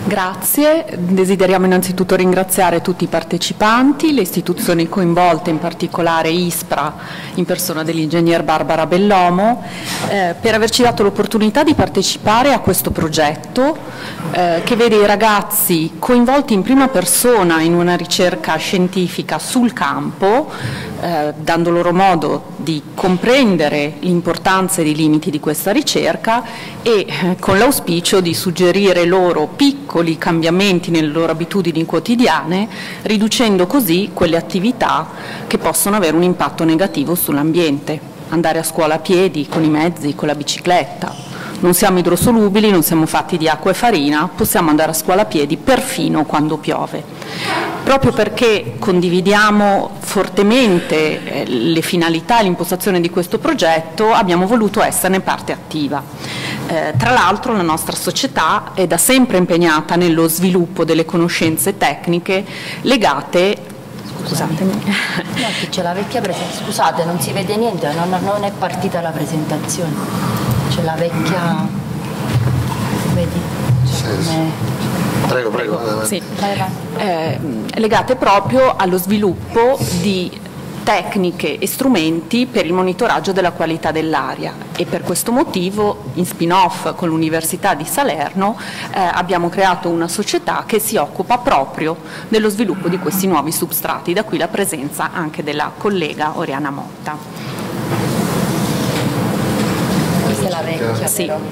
Grazie, desideriamo innanzitutto ringraziare tutti i partecipanti, le istituzioni coinvolte, in particolare ISPRA in persona dell'ingegner Barbara Bellomo, per averci dato l'opportunità di partecipare a questo progetto che vede i ragazzi coinvolti in prima persona in una ricerca scientifica sul campo, dando loro modo di comprendere l'importanza e i limiti di questa ricerca e con l'auspicio di suggerire loro piccoli cambiamenti nelle loro abitudini quotidiane, riducendo così quelle attività che possono avere un impatto negativo sull'ambiente. Andare a scuola a piedi, con i mezzi, con la bicicletta. Non siamo idrosolubili, non siamo fatti di acqua e farina, possiamo andare a scuola a piedi perfino quando piove. Proprio perché condividiamo fortemente le finalità e l'impostazione di questo progetto, abbiamo voluto esserne parte attiva. Tra l'altro la nostra società è da sempre impegnata nello sviluppo delle conoscenze tecniche legate. Scusatemi. No, che c'è la vecchia presentazione. Scusate, non si vede niente, non è partita la presentazione. C'è la vecchia. Vedi? Sì. Prego, prego. Sì. Legate proprio allo sviluppo di tecniche e strumenti per il monitoraggio della qualità dell'aria e per questo motivo in spin-off con l'Università di Salerno abbiamo creato una società che si occupa proprio dello sviluppo di questi nuovi substrati, da qui la presenza anche della collega Oriana Motta. Questa è la vecchia, sì. Però.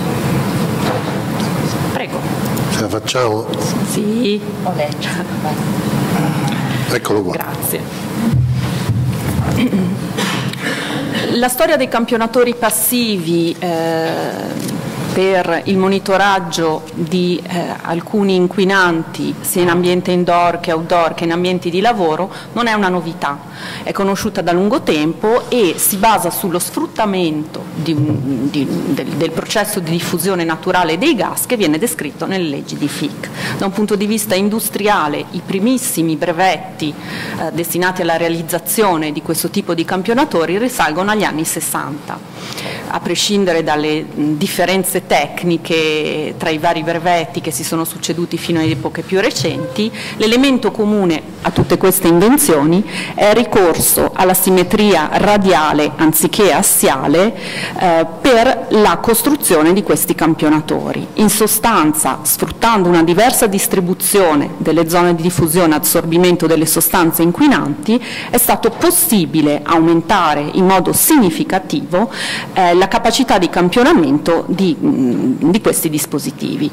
Prego. Ce la facciamo? Sì. Ho letto. Eccolo qua. Grazie. La storia dei campionatori passivi per il monitoraggio di alcuni inquinanti sia in ambiente indoor che outdoor che in ambienti di lavoro non è una novità, è conosciuta da lungo tempo e si basa sullo sfruttamento del processo di diffusione naturale dei gas che viene descritto nelle leggi di Fick. Da un punto di vista industriale i primissimi brevetti destinati alla realizzazione di questo tipo di campionatori risalgono agli anni 60. A prescindere dalle differenze tecniche tra i vari brevetti che si sono succeduti fino a epoche più recenti, l'elemento comune a tutte queste invenzioni è il ricorso alla simmetria radiale anziché assiale per la costruzione di questi campionatori. In sostanza, sfruttando una diversa distribuzione delle zone di diffusione e assorbimento delle sostanze inquinanti, è stato possibile aumentare in modo significativo la capacità di campionamento di questi dispositivi.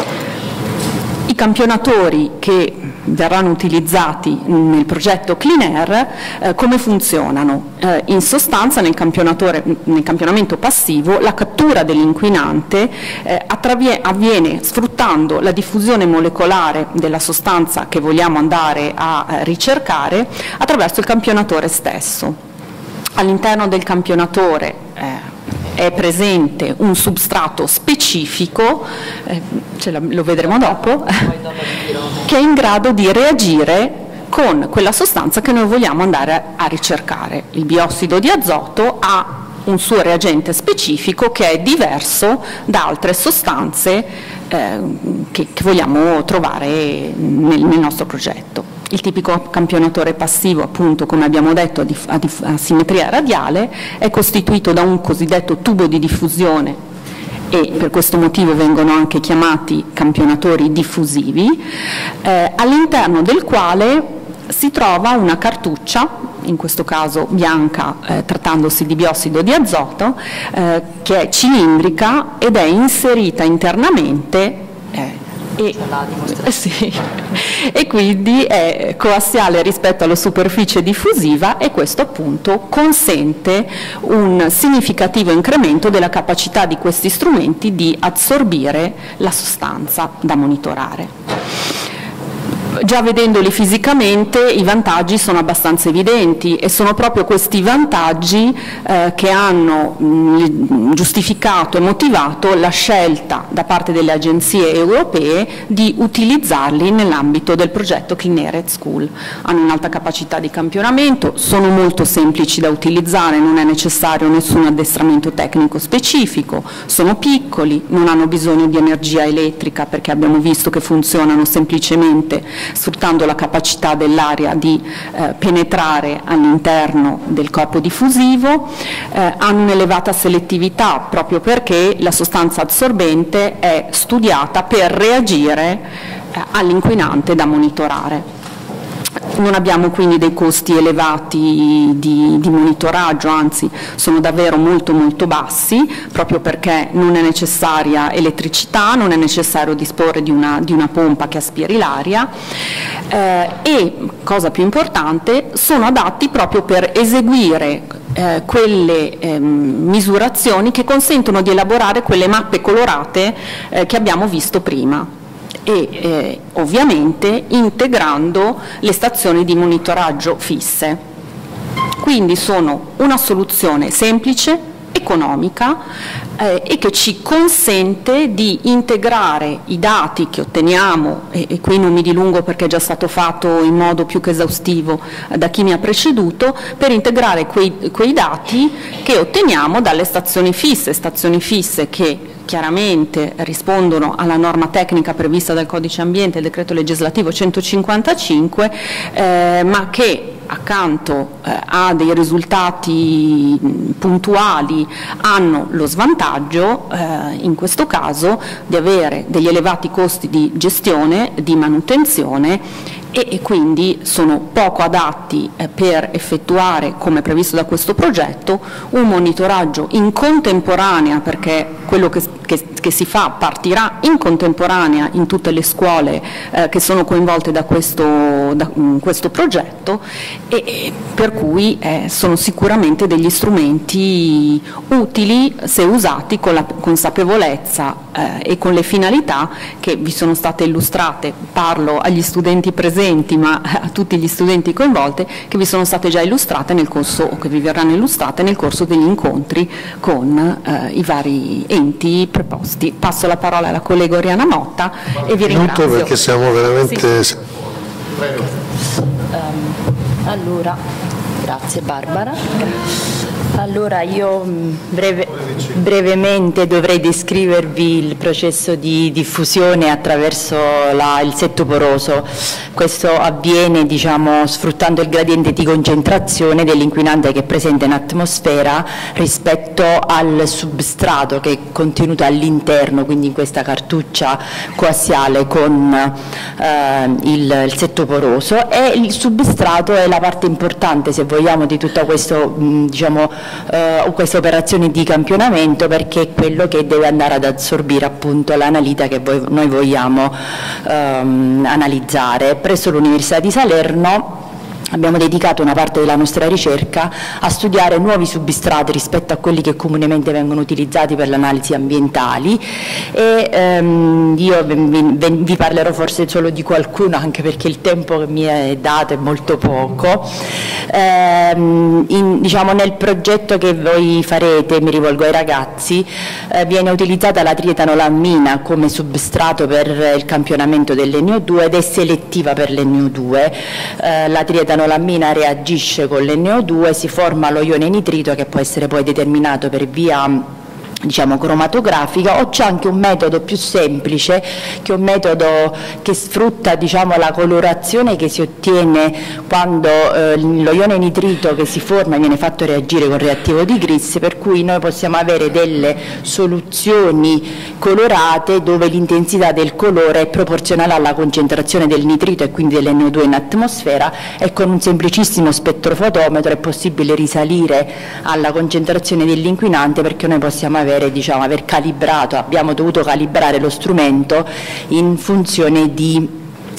I campionatori che verranno utilizzati nel progetto Clean Air come funzionano? In sostanza nel campionamento passivo la cattura dell'inquinante avviene sfruttando la diffusione molecolare della sostanza che vogliamo andare a ricercare attraverso il campionatore stesso. All'interno del campionatore è presente un substrato specifico, lo vedremo dopo, che è in grado di reagire con quella sostanza che noi vogliamo andare a ricercare. Il biossido di azoto ha un suo reagente specifico che è diverso da altre sostanze che vogliamo trovare nel nostro progetto. Il tipico campionatore passivo, appunto, come abbiamo detto, a simmetria radiale, è costituito da un cosiddetto tubo di diffusione e per questo motivo vengono anche chiamati campionatori diffusivi, all'interno del quale si trova una cartuccia, in questo caso bianca, trattandosi di biossido di azoto, che è cilindrica ed è inserita internamente e quindi è coassiale rispetto alla superficie diffusiva e questo appunto consente un significativo incremento della capacità di questi strumenti di assorbire la sostanza da monitorare. già vedendoli fisicamente i vantaggi sono abbastanza evidenti, e sono proprio questi vantaggi che hanno giustificato e motivato la scelta da parte delle agenzie europee di utilizzarli nell'ambito del progetto Clean Air at School. Hanno un'alta capacità di campionamento, sono molto semplici da utilizzare, non è necessario nessun addestramento tecnico specifico, sono piccoli, non hanno bisogno di energia elettrica perché abbiamo visto che funzionano semplicemente sfruttando la capacità dell'aria di penetrare all'interno del corpo diffusivo, hanno un'elevata selettività proprio perché la sostanza assorbente è studiata per reagire all'inquinante da monitorare. Non abbiamo quindi dei costi elevati di monitoraggio, anzi sono davvero molto bassi, proprio perché non è necessaria elettricità, non è necessario disporre di una pompa che aspiri l'aria e, cosa più importante, sono adatti proprio per eseguire quelle misurazioni che consentono di elaborare quelle mappe colorate che abbiamo visto prima. E ovviamente integrando le stazioni di monitoraggio fisse. Quindi sono una soluzione semplice, economica e che ci consente di integrare i dati che otteniamo, e qui non mi dilungo perché è già stato fatto in modo più che esaustivo da chi mi ha preceduto, per integrare quei dati che otteniamo dalle stazioni fisse che chiaramente rispondono alla norma tecnica prevista dal Codice Ambiente, il decreto legislativo 155, ma che accanto a dei risultati puntuali hanno lo svantaggio, in questo caso, di avere degli elevati costi di gestione, di manutenzione, e quindi sono poco adatti per effettuare, come previsto da questo progetto, un monitoraggio in contemporanea, perché quello che si fa partirà in contemporanea in tutte le scuole che sono coinvolte da questo progetto, e per cui sono sicuramente degli strumenti utili se usati con la consapevolezza e con le finalità che vi sono state illustrate. Parlo agli studenti presenti, ma a tutti gli studenti coinvolti, che vi sono state già illustrate nel corso, o che vi verranno illustrate nel corso degli incontri con i vari enti preposti. Passo la parola alla collega Oriana Motta e vi ringrazio. Perché siamo veramente... Sì. Allora, grazie Barbara. Allora io brevemente dovrei descrivervi il processo di diffusione attraverso il setto poroso. Questo avviene, diciamo, sfruttando il gradiente di concentrazione dell'inquinante che è presente in atmosfera rispetto al substrato che è contenuto all'interno, quindi in questa cartuccia coassiale con il setto poroso, e il substrato è la parte importante, se vogliamo, di tutta questo, diciamo, questa operazione di campionamento, perché è quello che deve andare ad assorbire appunto l'analita che noi vogliamo analizzare. Presso l'Università di Salerno abbiamo dedicato una parte della nostra ricerca a studiare nuovi substrati rispetto a quelli che comunemente vengono utilizzati per le analisi ambientali, e io vi parlerò forse solo di qualcuno, anche perché il tempo che mi è dato è molto poco. Diciamo, nel progetto che voi farete, mi rivolgo ai ragazzi, viene utilizzata la trietanolamina come substrato per il campionamento dell'NO2 ed è selettiva per l'NO2. La trietanolamina reagisce con l'NO2, si forma lo ione nitrito che può essere poi determinato per via, diciamo, cromatografica, o c'è anche un metodo più semplice, che è un metodo che sfrutta, diciamo, la colorazione che si ottiene quando lo ione nitrito che si forma viene fatto reagire con reattivo di Gris, per cui noi possiamo avere delle soluzioni colorate dove l'intensità del colore è proporzionale alla concentrazione del nitrito e quindi dell'NO2 in atmosfera, e con un semplicissimo spettrofotometro è possibile risalire alla concentrazione dell'inquinante, perché noi possiamo aver calibrato, abbiamo dovuto calibrare lo strumento in funzione di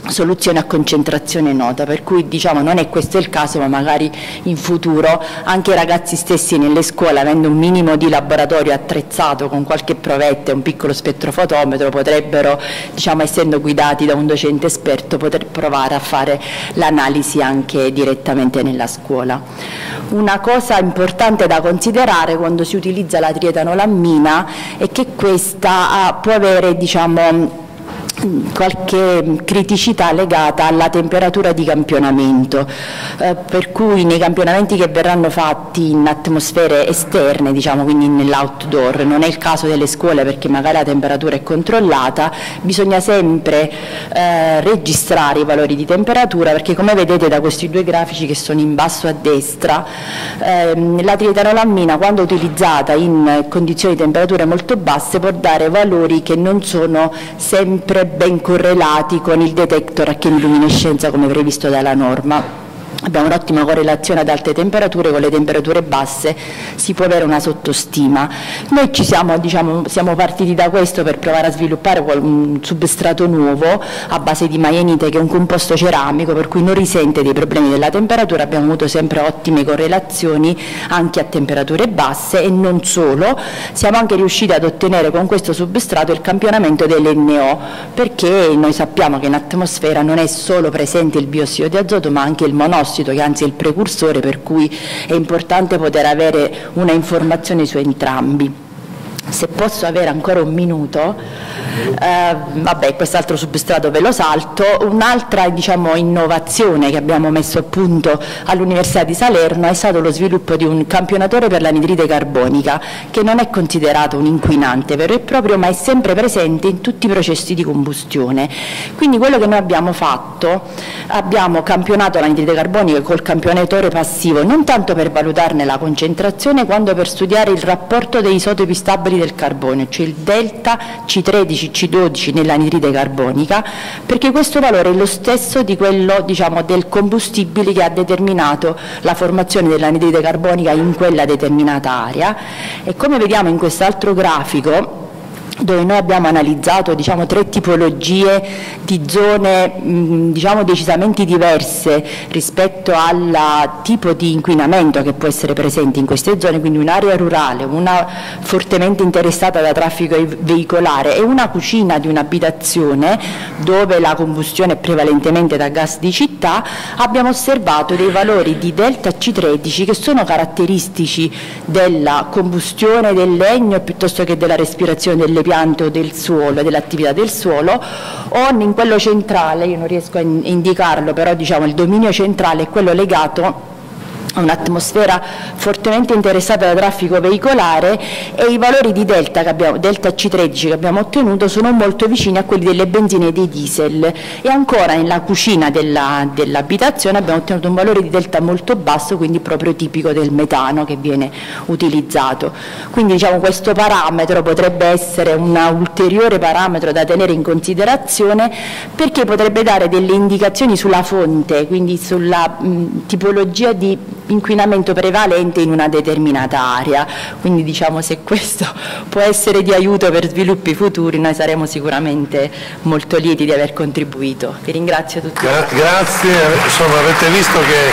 soluzione a concentrazione nota, per cui diciamo non è questo il caso, ma magari in futuro anche i ragazzi stessi nelle scuole, avendo un minimo di laboratorio attrezzato con qualche provetta e un piccolo spettrofotometro, potrebbero, diciamo, essendo guidati da un docente esperto, poter provare a fare l'analisi anche direttamente nella scuola. Una cosa importante da considerare quando si utilizza la trietanolamina è che questa può avere, diciamo, qualche criticità legata alla temperatura di campionamento, per cui nei campionamenti che verranno fatti in atmosfere esterne, diciamo, quindi nell'outdoor, non è il caso delle scuole perché magari la temperatura è controllata, bisogna sempre registrare i valori di temperatura, perché come vedete da questi due grafici che sono in basso a destra, la trietanolamina quando utilizzata in condizioni di temperature molto basse può dare valori che non sono sempre ben correlati con il detector a chemiluminescenza come previsto dalla norma. Abbiamo un'ottima correlazione ad alte temperature, con le temperature basse si può avere una sottostima. Noi siamo partiti da questo per provare a sviluppare un substrato nuovo a base di maienite, che è un composto ceramico per cui non risente dei problemi della temperatura. Abbiamo avuto sempre ottime correlazioni anche a temperature basse, e non solo, siamo anche riusciti ad ottenere con questo substrato il campionamento dell'NO, perché noi sappiamo che in atmosfera non è solo presente il biossido di azoto ma anche il monossido, che anzi è il precursore, per cui è importante poter avere una informazione su entrambi. Se posso avere ancora un minuto, vabbè, quest'altro substrato ve lo salto. Un'altra, diciamo, innovazione che abbiamo messo a punto all'Università di Salerno è stato lo sviluppo di un campionatore per l'anidride carbonica, che non è considerato un inquinante vero e proprio, ma è sempre presente in tutti i processi di combustione. Quindi quello che noi abbiamo fatto, abbiamo campionato l'anidride carbonica col campionatore passivo, non tanto per valutarne la concentrazione quanto per studiare il rapporto dei isotopi stabili del carbonio, cioè il delta C13 C12 nell'anidride carbonica, perché questo valore è lo stesso di quello, diciamo, del combustibile che ha determinato la formazione dell'anidride carbonica in quella determinata area. E come vediamo in quest'altro grafico, dove noi abbiamo analizzato, diciamo, 3 tipologie di zone diciamo decisamente diverse rispetto al tipo di inquinamento che può essere presente in queste zone, quindi un'area rurale, una fortemente interessata da traffico veicolare e una cucina di un'abitazione dove la combustione è prevalentemente da gas di città. Abbiamo osservato dei valori di delta C13 che sono caratteristici della combustione del legno piuttosto che della respirazione delle piante o del suolo, dell'attività del suolo, o in quello centrale, io non riesco a indicarlo, però diciamo il dominio centrale è quello legato a un'atmosfera fortemente interessata da traffico veicolare, e i valori di delta C13 che abbiamo ottenuto sono molto vicini a quelli delle benzine e dei diesel. E ancora nella cucina dell'abitazione abbiamo ottenuto un valore di delta molto basso, quindi proprio tipico del metano che viene utilizzato. Quindi diciamo questo parametro potrebbe essere un ulteriore parametro da tenere in considerazione, perché potrebbe dare delle indicazioni sulla fonte, quindi sulla tipologia di inquinamento prevalente in una determinata area. Quindi diciamo, se questo può essere di aiuto per sviluppi futuri, noi saremo sicuramente molto lieti di aver contribuito. Vi ringrazio tutti. Grazie, insomma avete visto che